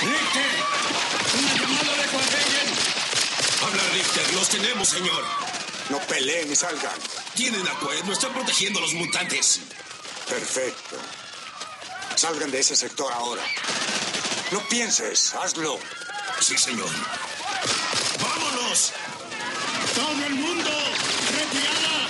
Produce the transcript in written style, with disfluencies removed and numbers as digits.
Richter, una llamada de Quadragen. Habla Richter, los tenemos, señor. No peleen y salgan. Tienen acuerdo, están protegiendo a los mutantes. Perfecto. Salgan de ese sector ahora. No pienses, hazlo. Sí, señor. ¡Vámonos! ¡Todo el mundo! ¡Retirada!